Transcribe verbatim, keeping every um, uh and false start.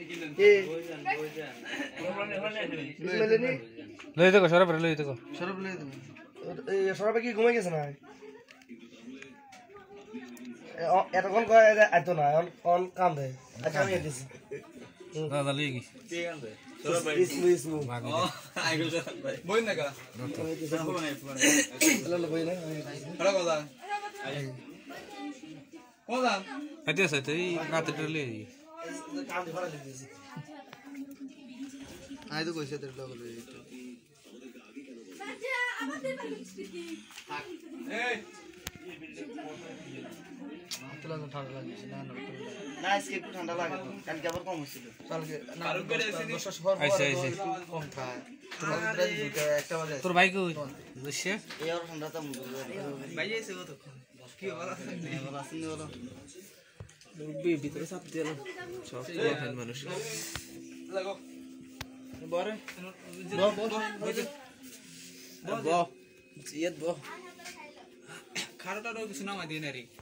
লই দেখো সরব লই দেখো সরব লই দেখো এই সরব কি ঘুমাই গেছে না এতক্ষণ কয় আইতো না অন কাম দেয় আচ্ছা আমি দিছি দাদা লই কি কে কাম দেয় সরব ভাই ইসমু ইসমু ও আইগল ভাই বই না কা হলো বই না হলো কথা কোদা আইতে আছে তুই রাতে টলে কাম দি ভালো দিছি আই তো কইছে তোর লগল আচ্ছা আমাদের বাড়ি কি এই তোলা তো ঠান্ডা লাগছে না না আজকে একটু ঠান্ডা লাগে কালকে আবার কম হয়েছিল কালকে না আর করে এসে দশ পর আইছে আইছে কম খায় তোমার প্রায় দুটো একটা বাজে তোর ভাই কই বসে এই আর ঠান্ডাটা মুখে ভাই এসে তো কি বলা ভালো আছেন বলো রুবি ভিতরে চাপ দিল সব ফ্যান মানুষ লাগো বরে ব ব ব জিয়াত ব খারোটারও কিছু নামাই দিয়ে না রে